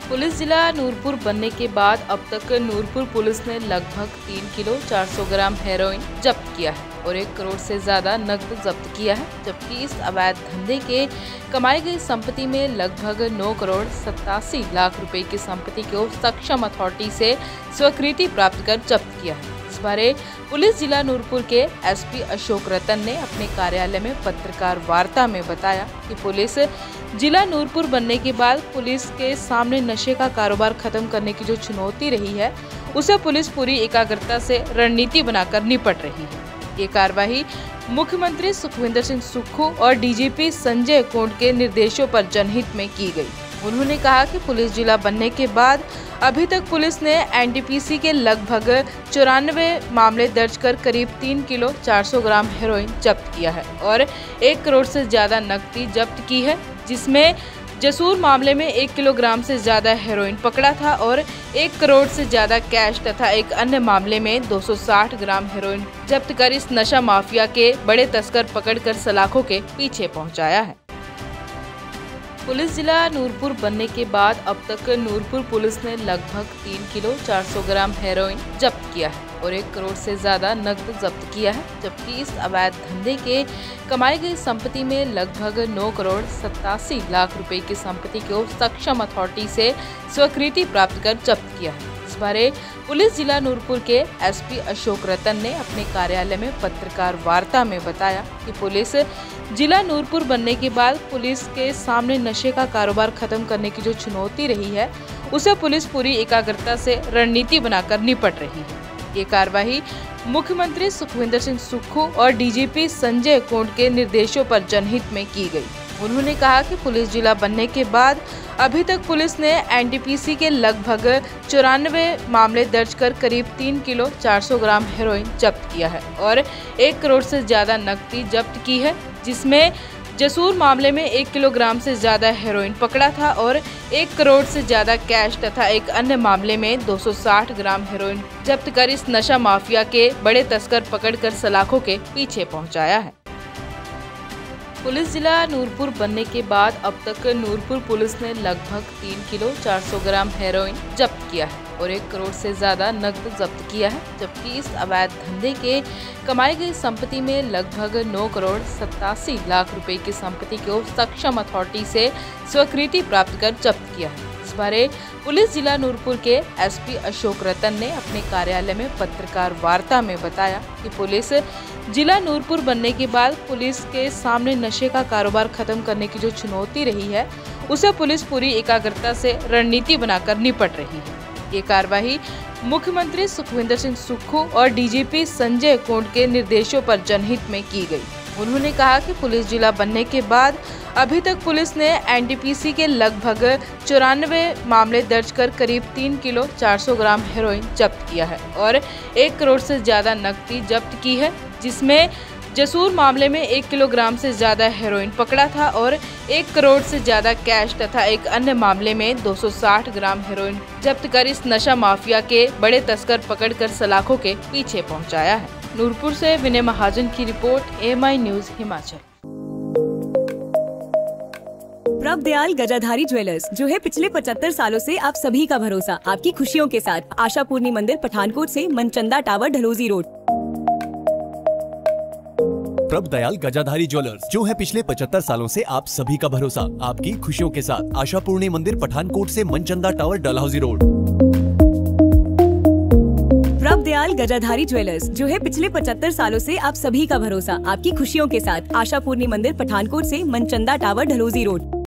Police जिला नूरपुर बनने के बाद अब तक नूरपुर पुलिस ने लगभग 3 किलो 400 ग्राम हेरोइन जब्त किया है और 1 करोड़ से ज्यादा नकद जब्त किया है, जबकि इस अवैध धंधे के कमाई गई संपत्ति में लगभग 9 करोड़ 87 लाख रुपए की संपत्ति को सक्षम अथॉरिटी से स्वीकृति प्राप्त कर जब्त किया है। इस बारे पुलिस जिला नूरपुर के एसपी अशोक रतन ने अपने कार्यालय में पत्रकार वार्ता में बताया कि पुलिस जिला नूरपुर बनने के बाद पुलिस के सामने नशे का कारोबार खत्म करने की जो चुनौती रही है, उसे पुलिस पूरी एकाग्रता से रणनीति बनाकर निपट रही है। ये कार्रवाई मुख्यमंत्री सुखविंदर सिंह सुक्खू और डीजीपी संजय कोंड के निर्देशों पर जनहित में की गई। उन्होंने कहा कि पुलिस जिला बनने के बाद अभी तक पुलिस ने एनडीपीसी के लगभग 94 मामले दर्ज कर करीब 3 किलो 400 ग्राम हेरोइन जब्त किया है और 1 करोड़ से ज्यादा नकदी जब्त की है, जिसमें जसूर मामले में 1 किलोग्राम से ज्यादा हेरोइन पकड़ा था और 1 करोड़ से ज्यादा कैश तथा एक अन्य मामले में 260 ग्राम हेरोइन जब्त कर इस नशा माफिया के बड़े तस्कर पकड़कर सलाखों के पीछे पहुंचाया है। पुलिस जिला नूरपुर बनने के बाद अब तक नूरपुर पुलिस ने लगभग 3 किलो 400 ग्राम हेरोइन जब्त किया है और 1 करोड़ से ज्यादा नकद जब्त किया है, जबकि इस अवैध धंधे के कमाई गई संपत्ति में लगभग 9 करोड़ 87 लाख रुपए की संपत्ति को सक्षम अथॉरिटी से स्वीकृति प्राप्त कर जब्त किया है। इस बारे पुलिस जिला नूरपुर के एसपी अशोक रतन ने अपने कार्यालय में पत्रकार वार्ता में बताया कि पुलिस जिला नूरपुर बनने के बाद पुलिस के सामने नशे का कारोबार खत्म करने की जो चुनौती रही है, उसे पुलिस पूरी एकाग्रता से रणनीति बनाकर निपट रही है। ये कार्रवाई मुख्यमंत्री सुखविंदर सिंह सुक्खू और डीजीपी संजय कोंड के निर्देशों पर जनहित में की गई। उन्होंने कहा कि पुलिस जिला बनने के बाद अभी तक पुलिस ने एनडीपीसी के लगभग 94 मामले दर्ज कर करीब 3 किलो 400 ग्राम हेरोइन जब्त किया है और 1 करोड़ से ज्यादा नकदी जब्त की है, जिसमें जसूर मामले में 1 किलोग्राम से ज्यादा हेरोइन पकड़ा था और 1 करोड़ से ज्यादा कैश तथा एक अन्य मामले में 260 ग्राम हेरोइन जब्त कर इस नशा माफिया के बड़े तस्कर पकड़कर सलाखों के पीछे पहुंचाया है। पुलिस जिला नूरपुर बनने के बाद अब तक नूरपुर पुलिस ने लगभग 3 किलो 400 ग्राम हेरोइन जब्त किया है और 1 करोड़ से ज्यादा नकद जब्त किया है, जबकि इस अवैध धंधे के कमाई गई संपत्ति में लगभग 9 करोड़ 87 लाख रुपए की संपत्ति को सक्षम अथॉरिटी से स्वीकृति प्राप्त कर जब्त किया है। इस बारे पुलिस जिला नूरपुर के एसपी अशोक रतन ने अपने कार्यालय में पत्रकार वार्ता में बताया कि पुलिस जिला नूरपुर बनने के बाद पुलिस के सामने नशे का कारोबार खत्म करने की जो चुनौती रही है, उसे पुलिस पूरी एकाग्रता से रणनीति बनाकर निपट रही है। ये कार्रवाई मुख्यमंत्री सुखविंदर सिंह सुक्खू और डीजीपी संजय कोंड के निर्देशों पर जनहित में की गई। उन्होंने कहा कि पुलिस जिला बनने के बाद अभी तक पुलिस ने एनडीपीसी के लगभग 94 मामले दर्ज कर करीब 3 किलो 400 ग्राम हेरोइन जब्त किया है और 1 करोड़ से ज्यादा नकदी जब्त की है, जिसमें जसूर मामले में 1 किलोग्राम से ज्यादा हेरोइन पकड़ा था और 1 करोड़ से ज्यादा कैश तथा एक अन्य मामले में 260 ग्राम हेरोइन जब्त कर इस नशा माफिया के बड़े तस्कर पकड़कर सलाखों के पीछे पहुंचाया है। नूरपुर से विनय महाजन की रिपोर्ट, AMI न्यूज हिमाचल। प्रभ दयाल गजाधारी ज्वेलर्स, जो है पिछले 75 सालों से आप सभी का भरोसा, आपकी खुशियों के साथ। आशा पूर्णी मंदिर, पठानकोट से मनचंदा टावर, ढलोजी रोड। प्रभ दयाल गजाधारी ज्वेलर्स, जो है पिछले 75 सालों से आप सभी का भरोसा, आपकी खुशियों के साथ। आशा पूर्णी मंदिर, पठानकोट से मनचंदा टावर, डलहौजी रोड। प्रभ दयाल गजाधारी ज्वेलर्स, जो है पिछले 75 सालों से आप सभी का भरोसा, आपकी खुशियों के साथ। आशा पूर्णी मंदिर, पठानकोट से मनचंदा टावर, ढलोजी रोड।